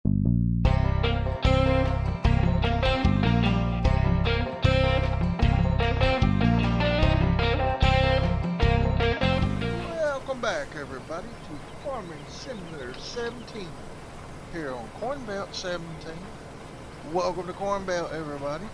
Welcome back, everybody, to Farming Simulator 17 here on Cornbelt 17. Welcome to Cornbelt, everybody.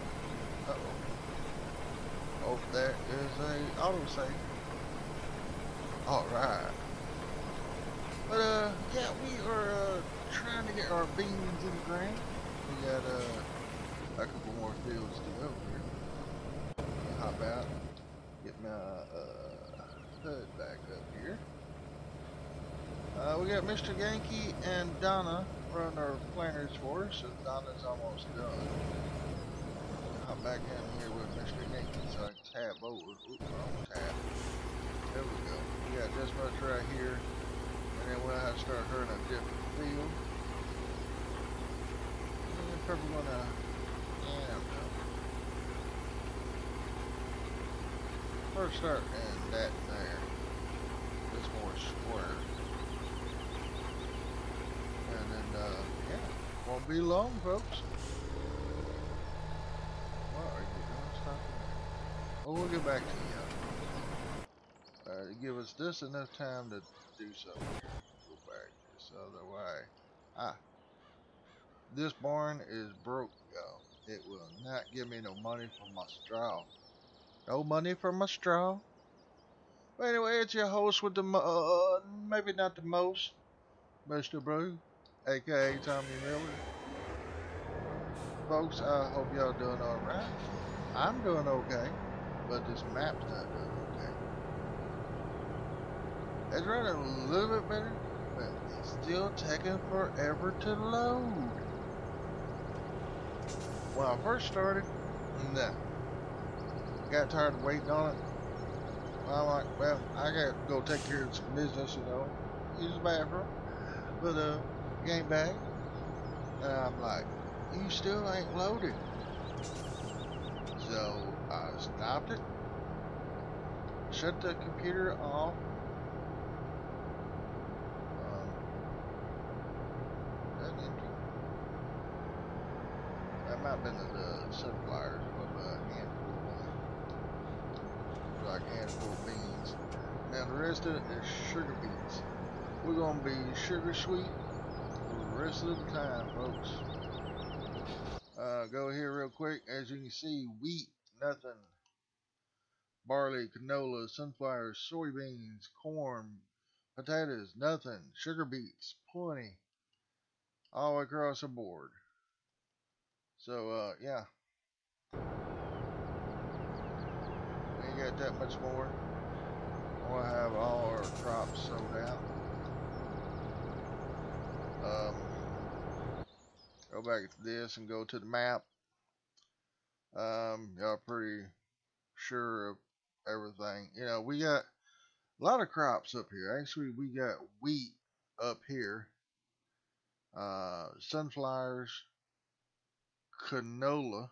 Oh, there is a autosave. Alright. But, yeah, we are trying to get our beans in the ground. We got a couple more fields to go here. Hop out, get my hood back up here. We got Mr. Yankee and Donna running our planters for us, and Donna's almost done. Hop back in here with Mr. Yankee so I can tab over. Oops, wrong tab. There we go. We got this much right here, and then we'll have to start herding a different field. And we're probably gonna, first start in that there. This more square. And then, yeah, won't be long, folks. What are you doing? Stop there. Oh, we'll get back to you. Give us just enough time to do something here. Go back this other way. Ah. This barn is broke, y'all. It will not give me no money for my straw. No money for my straw. But anyway, it's your host with the, maybe not the most, Mr. Brew, aka Tommy Miller. Folks, I hope y'all doing alright. I'm doing okay, but this map's not doing okay. It's running a little bit better, but it's still taking forever to load. When I first started, nah. Got tired of waiting on it. I'm like, well, I got to go take care of some business, you know, use the bathroom. But, came back, and I'm like, you still ain't loaded. So, I stopped it, shut the computer off, that's empty. That might have been the sunflowers, but a handful, like a handful of beans. Now the rest of it is sugar beets. We're gonna be sugar sweet for the rest of the time, folks. Go here real quick. As you can see, wheat, nothing. Barley, canola, sunflowers, soybeans, corn, potatoes, nothing. Sugar beets, plenty. All across the board. So, yeah. We ain't got that much more. We'll have all our crops sold out. Go back to this and go to the map. Y'all pretty sure of everything. You know, we got a lot of crops up here. Actually, we got wheat up here. Sunflowers, canola,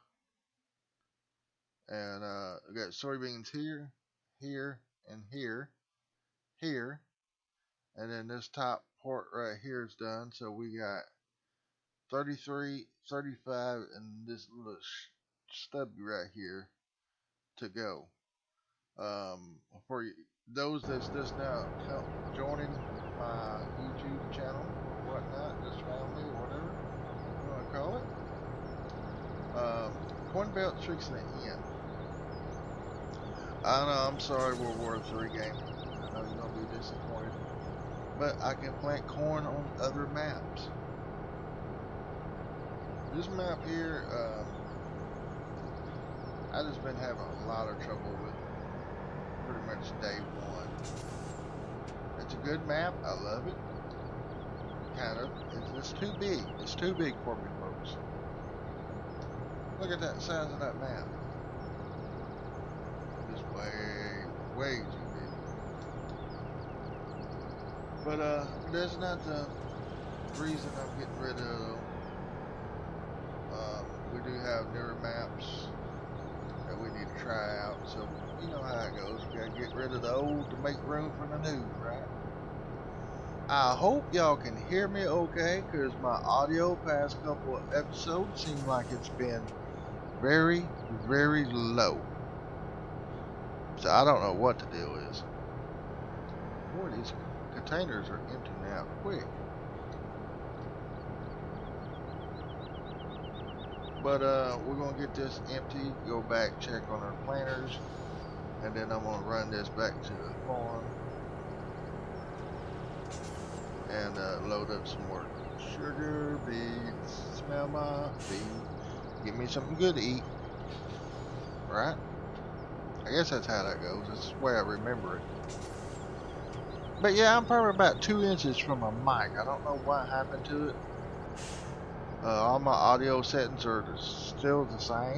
and we got soybeans here, here, and here, here, and then this top part right here is done. So we got 33, 35, and this little stubby right here to go. For those that's just now joining my YouTube channel or whatnot, just found me or whatever you want to call it. Cornbelt Tricks in the end. I know, I'm sorry, World War III game. I know you're gonna be disappointed, but I can plant corn on other maps. This map here, I just been having a lot of trouble with pretty much day one. It's a good map. I love it. Kind of. It's too big. It's too big for me, folks. Look at that size of that map. It's way too big. But that's not the reason I'm getting rid of them. We do have newer maps that we need to try out, so you know how it goes. We gotta get rid of the old to make room for the new, right? I hope y'all can hear me okay, because my audio past couple of episodes seem like it's been very, very low. So I don't know what the deal is. Boy, these containers are empty now quick. But we're gonna get this empty, go back, check on our planters, and then I'm gonna run this back to the farm and load up some more sugar beets. Smell my feet. Give me something good to eat. Right? I guess that's how that goes. That's the way I remember it. But yeah, I'm probably about 2 inches from a mic. I don't know what happened to it. All my audio settings are still the same.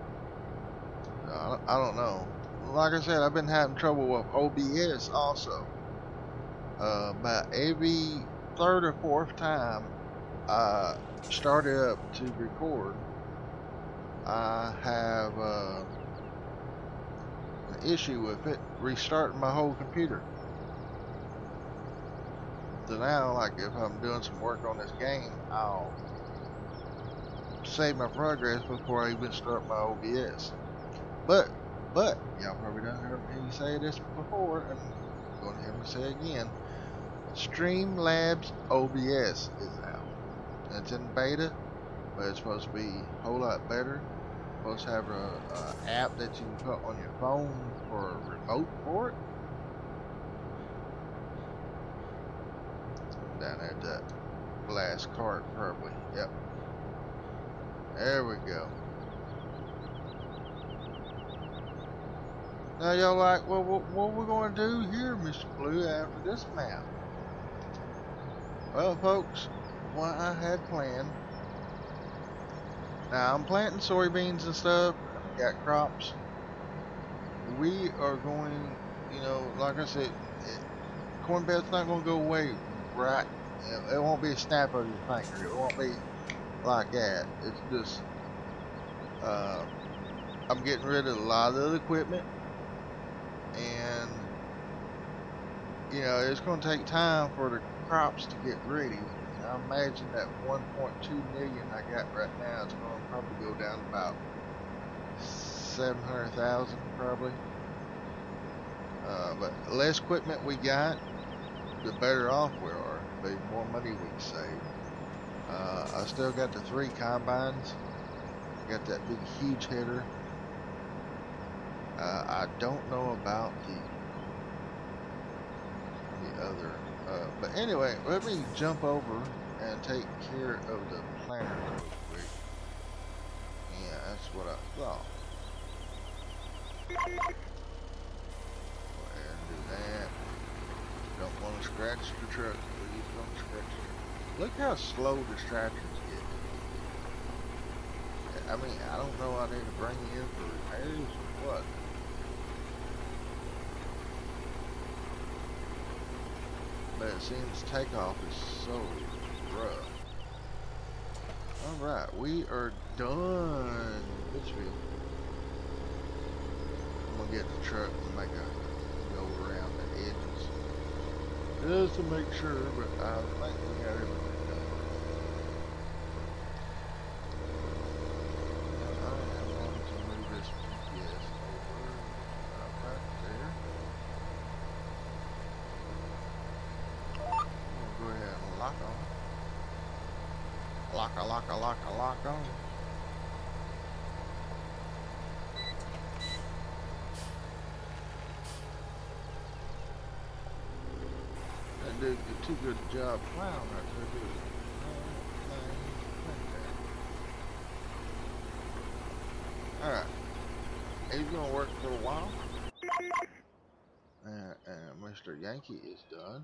I don't know. Like I said, I've been having trouble with OBS also. About every third or fourth time I started up to record, I have an issue with it restarting my whole computer. So now, like if I'm doing some work on this game, I'll save my progress before I even start my OBS. But y'all probably done heard me say this before, and you're gonna hear me say it again. Streamlabs OBS is out. It's in beta, but it's supposed to be a whole lot better. It's supposed to have a app that you can put on your phone for a remote for it. Down there at that glass cart, probably. Yep. There we go. Now y'all like, well, what we gonna do here, Mr. Blue, after this map? Well, folks, what I had planned. Now I'm planting soybeans and stuff. Got crops. We are going, you know, like I said, corn belt's not gonna go away, right? It won't be a snap of your finger. It won't be like that. It's just, I'm getting rid of a lot of the equipment, and you know, it's going to take time for the crops to get ready. And I imagine that 1.2 million I got right now is going to probably go down to about 700,000 probably. But the less equipment we got, the better off we are. The more money we save. I still got the 3 combines. Got that big huge header. I don't know about the other. But anyway, let me jump over and take care of the planter real quick. Yeah, that's what I thought. Go ahead and do that. Don't want to scratch the truck. Please don't scratch it. Look how slow this tractor's getting. I mean, I don't know. I need to bring you in for repairs or what. But it seems takeoff is so rough. Alright, we are done. Pittsfield. I'm gonna get the truck and make a go around the edges. Just to make sure, but I think we got everything done. I am going to move this GPS over right there. Go ahead and lock on. Lock on. That dude did too good a job plowing right there, dude. Alright. He's gonna work for a while. And Mr. Yankee is done.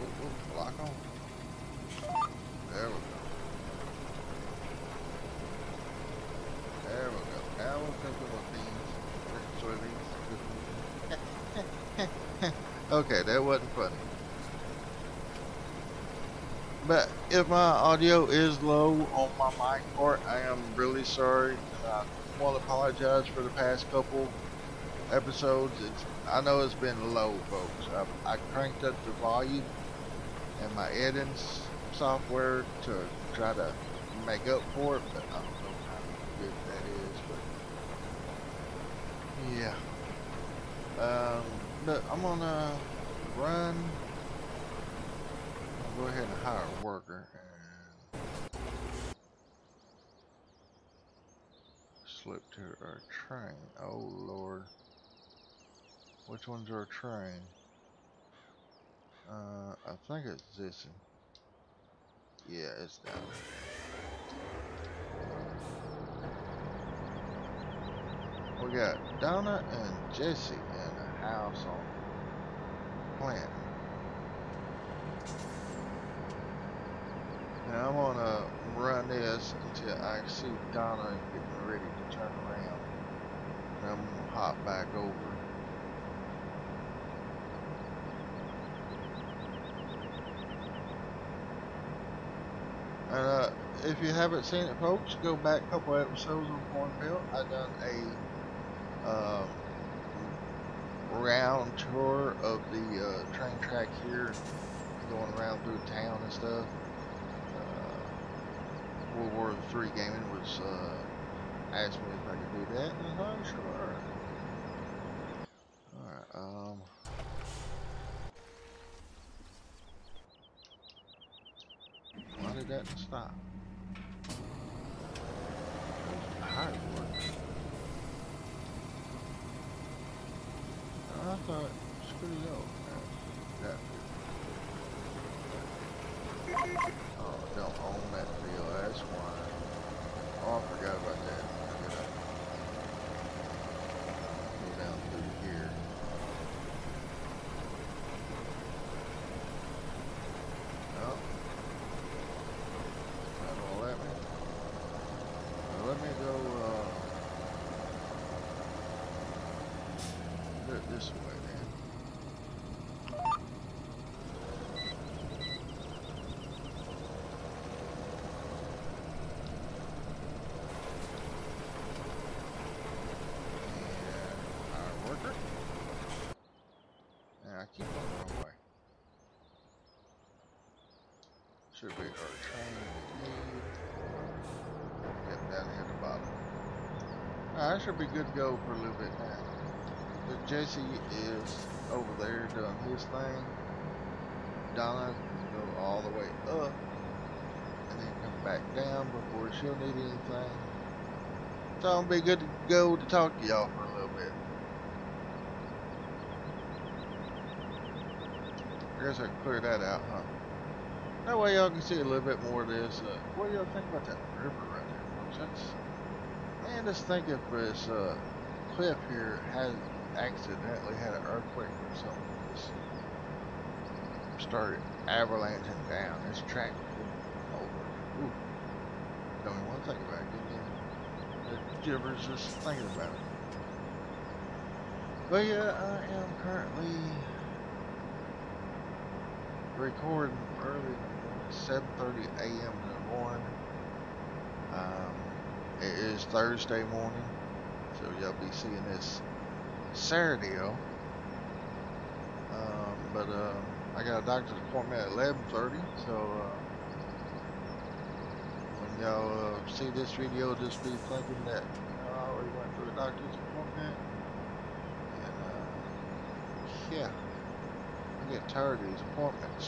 Lock on. There we go. There we go. Now we're cooking with beans, soybeans. Okay, that wasn't funny. But if my audio is low on my mic part, I am really sorry. I want to apologize for the past couple episodes. I know it's been low, folks. I cranked up the volume and my editing software to try to make up for it, but I don't know how good that is. But yeah. But I'm gonna run. I'll go ahead and hire a worker and slip to our train. Oh Lord. Which one's our train? I think it's this one. Yeah, it's down there. We got Donna and Jesse in the house on plant. Now I'm gonna run this until I see Donna getting ready to turn around. And I'm gonna hop back over. And if you haven't seen it, folks, go back a couple episodes on Cornville. I done a round tour of the train track here, going around through town and stuff. World War III Gaming was asked me if I could do that, and I'm sure. Alright, why did that stop? Hard work. I thought, screw you. That. Oh, don't own that deal, that's why. Oh, I forgot about that. Go down through here. No. That won't let me. Well, let me go, do it this way then. I keep going the wrong way. Should be our train we need. Get down here at the bottom. I should be good to go for a little bit now. But Jesse is over there doing his thing. Donna can go all the way up and then come back down before she'll need anything. So it'll be good to go to talk to y'all for a little bit. I guess I can clear that out, huh? That way y'all can see a little bit more of this. What do y'all think about that river right there, folks? Man, just think if this cliff here has accidentally had an earthquake or something, just started avalanching down. This track over. Ooh. Don't even want to think about it. The jibbers just thinking about it. But yeah, I am currently recording early in the morning, 7:30 a.m. in the morning. It is Thursday morning, so y'all be seeing this Saturday. I got a doctor's appointment at 11:30, so when y'all see this video, just be thinking that I already went to a doctor's appointment. And yeah. I get tired of these appointments.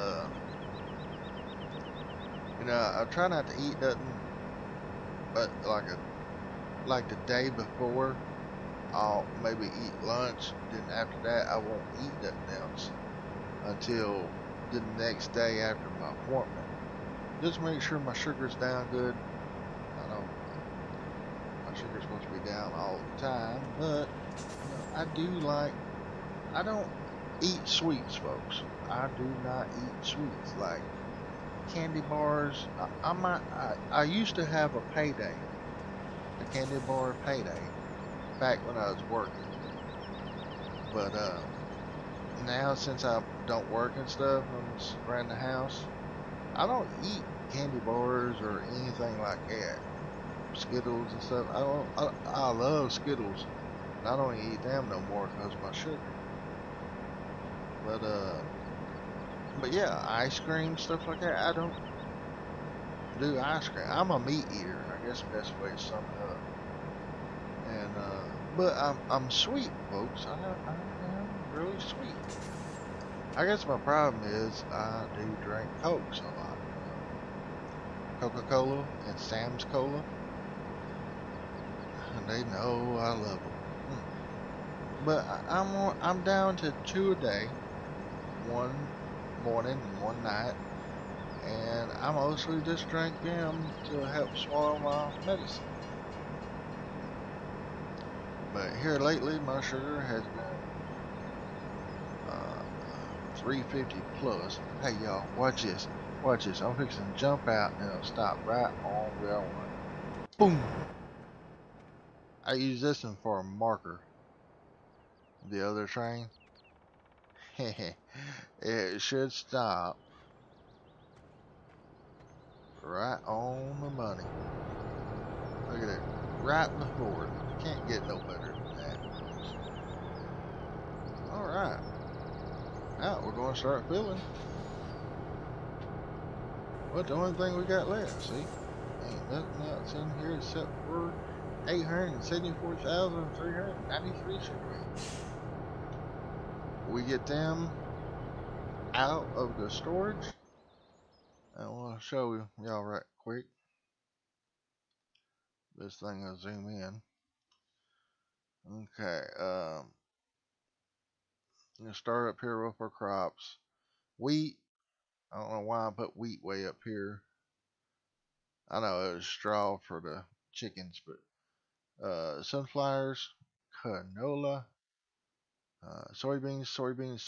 I try not to eat nothing, but like the day before, I'll maybe eat lunch. Then after that, I won't eat nothing else until the next day after my appointment. Just make sure my sugar's down good. I know my sugar's supposed to be down all the time, but I do like. I don't eat sweets, folks. I do not eat sweets like candy bars. I used to have a payday, a candy bar payday, back when I was working. But now since I don't work and stuff, I'm just around the house. I don't eat candy bars or anything like that. Skittles and stuff. I love Skittles. And I don't eat them no more because of my sugar. But but yeah, ice cream stuff like that. I don't do ice cream. I'm a meat eater. I guess the best way to sum it up. And but I'm sweet, folks. I am really sweet. I guess my problem is I do drink Cokes a lot. Coca-Cola and Sam's Cola. And they know I love them. But I'm down to 2 a day, one morning and one night, and I mostly just drink them to help swallow my medicine. But here lately, my sugar has been 350 plus. Hey y'all, watch this. Watch this. I'm fixing to jump out and it'll stop right on where I want. Boom! I use this one for a marker. The other train. It should stop right on the money. Look at it. Right before it. Can't get no better than that. Alright. Now we're going to start filling. But the only thing we got left, see? Ain't nothing else in here except for 874,393 sugar beets. We get them out of the storage. And we'll show y'all right quick. This thing will zoom in. Okay, I'm gonna start up here with our crops. Wheat. I don't know why I put wheat way up here. I know it was straw for the chickens, but sunflowers, canola, soybeans,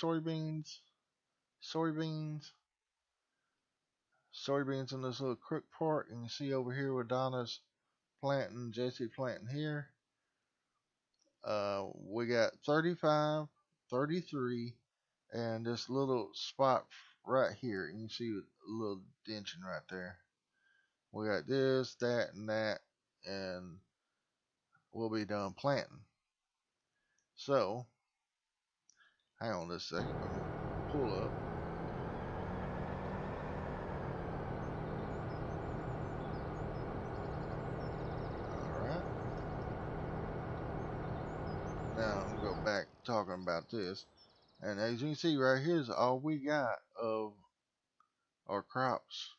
soybeans in this little crook part. And you see over here where Donna's planting, Jesse planting here. We got 35, 33, and this little spot right here. And you see a little dention right there. We got this, that, and that, and we'll be done planting. So, hang on just a second. Let me pull up. Alright. Now, I'm going to go back talking about this. And as you can see right here is all we got of our crops.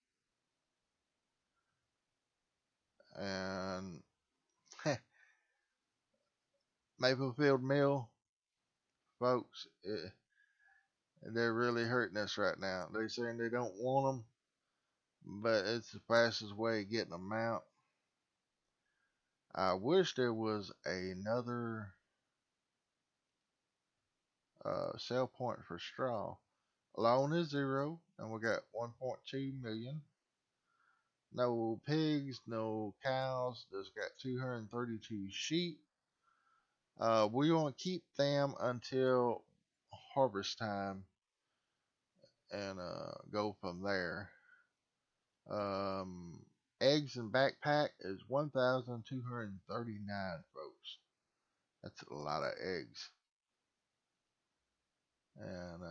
And Maplefield Mill, folks, they're really hurting us right now. They're saying they don't want them, but it's the fastest way of getting them out. I wish there was another sell point for straw. Loan is 0, and we got 1.2 million. No pigs, no cows. Just got 232 sheep. We want to keep them until harvest time and go from there. Eggs and backpack is 1,239, folks. That's a lot of eggs. And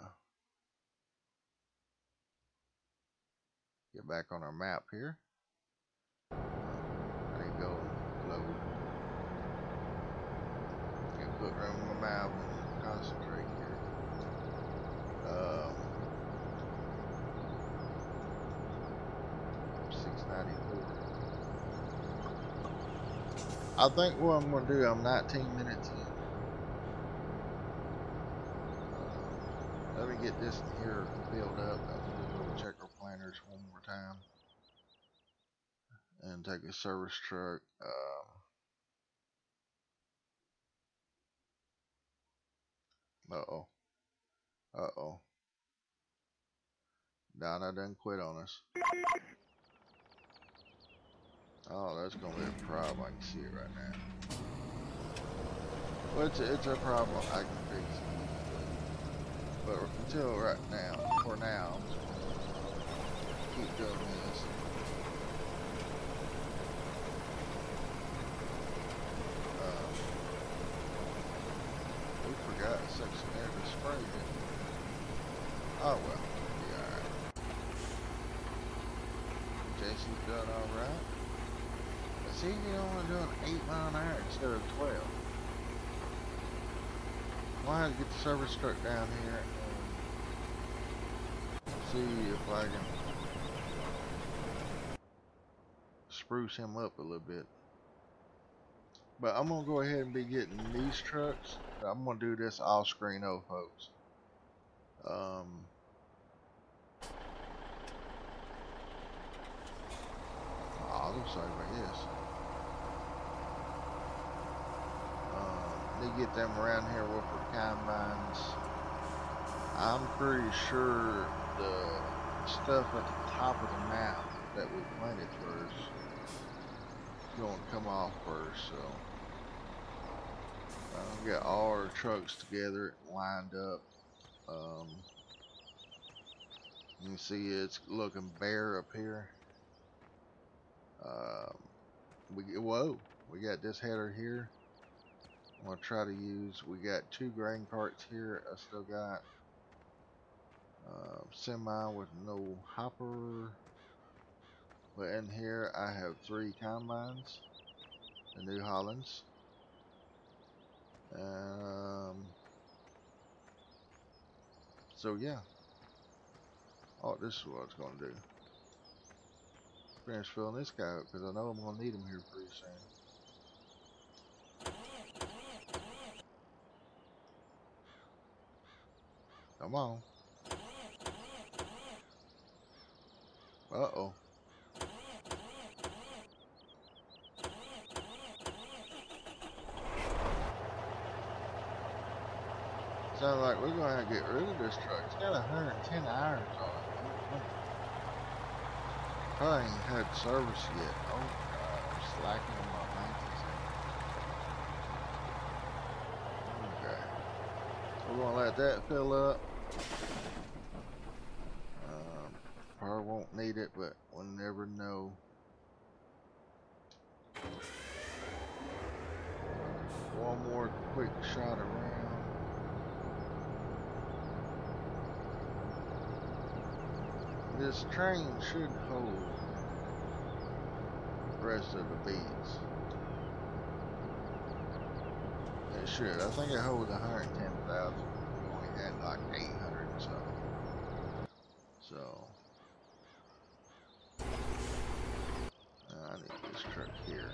get back on our map here. There you go. Load. Can put room in my mouth and concentrate here. 694. I think what I'm going to do, I'm 19 minutes in. Let me get this here filled up. I'm going to check our planters one more time. And take a service truck. Uh-oh. Uh-oh. Donna done quit on us. Oh, that's gonna be a problem. I can see it right now. Well, it's a problem I can fix it. But until right now, for now, I'm just gonna keep doing this. We forgot a section there to spray it. Oh well, be alright. JC's done alright. See, you're only doing 8 mile an hour instead of 12. Well, I have to get the service truck down here and see if I can spruce him up a little bit. But I'm gonna go ahead and be getting these trucks. I'm gonna do this off screen, folks. Oh, looks like this. They get them around here with the combines. I'm pretty sure the stuff at the top of the map that we planted first is going to come off first. So I've got all our trucks together lined up. You can see it's looking bare up here. Whoa, we got this header here. I'm gonna try to use. We got 2 grain carts here. I still got semi with no hopper. But in here I have 3 combines, the New Hollands. So yeah. Oh, this is what I was gonna do. Finish filling this guy up because I know I'm gonna need him here pretty soon. Come on. Uh-oh. Sounds like we're gonna have to get rid of this truck. It's got 110 irons on it. Probably ain't had service yet. Oh god, I'm slacking on my maintenance. Okay. We're gonna let that fill up. Probably won't need it, but we'll never know. One more quick shot around. This train should hold the rest of the beats. It should. I think it holds 110,000. We only had like 800 or something. So I need this truck here.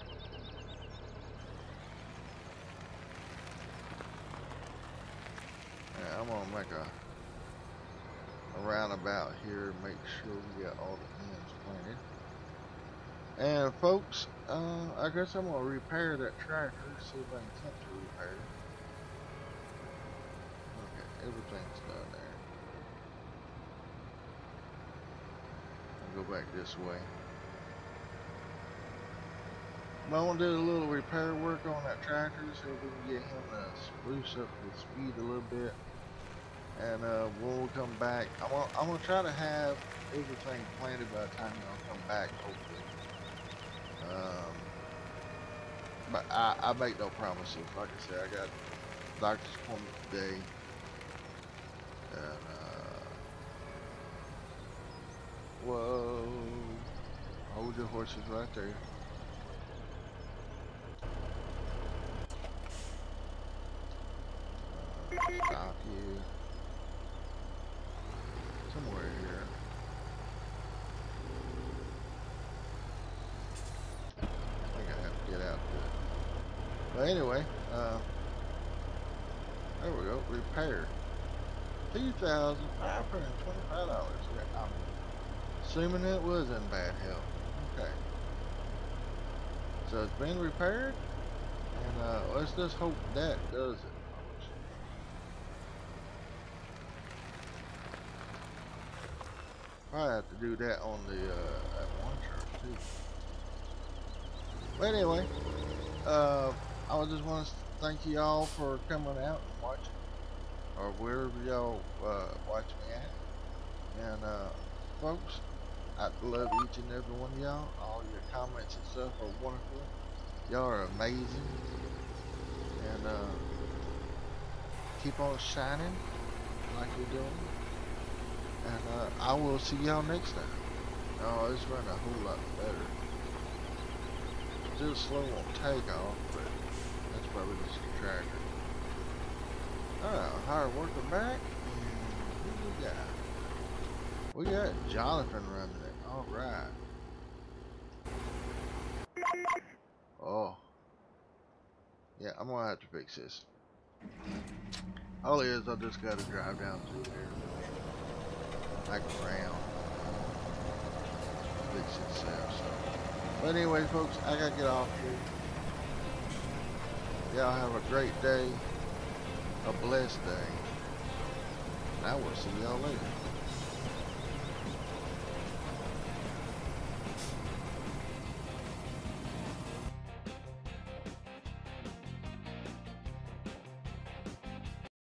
Yeah, I'm gonna make a roundabout here, make sure we got all the ends planted. And folks, I guess I'm gonna repair that tractor, see if I can attempt to repair it. Okay, everything's done there. I'll go back this way. But I want to do a little repair work on that tractor, so we can get him to spruce up the speed a little bit. And when we come back, I'm gonna try to have everything planted by the time y'all come back, hopefully. But I make no promises. Like I said, I got doctor's appointment today, and whoa, hold your horses right there. Stop you. Somewhere here. I think I have to get out there. But anyway, there we go. Repair. $2,525. I'm assuming it was in bad health. Okay. So it's been repaired, and let's just hope that does it. Probably have to do that on the that one church too. But anyway, I just want to thank you all for coming out and watching, or wherever y'all watch me at. And folks, I love each and every one of y'all. All your comments and stuff are wonderful. Y'all are amazing. And keep on shining like you're doing. And I will see y'all next time. Oh, it's running a whole lot better. Still slow on takeoff, but that's probably just the tracker. Alright, hard worker back. And who we got? We got Jonathan running it. Alright. Oh. Yeah, I'm gonna have to fix this. All it is, I just gotta drive down through there. Like around. Fix itself, so. But anyway, folks, I gotta get off here. Y'all have a great day. A blessed day. And I will see y'all later.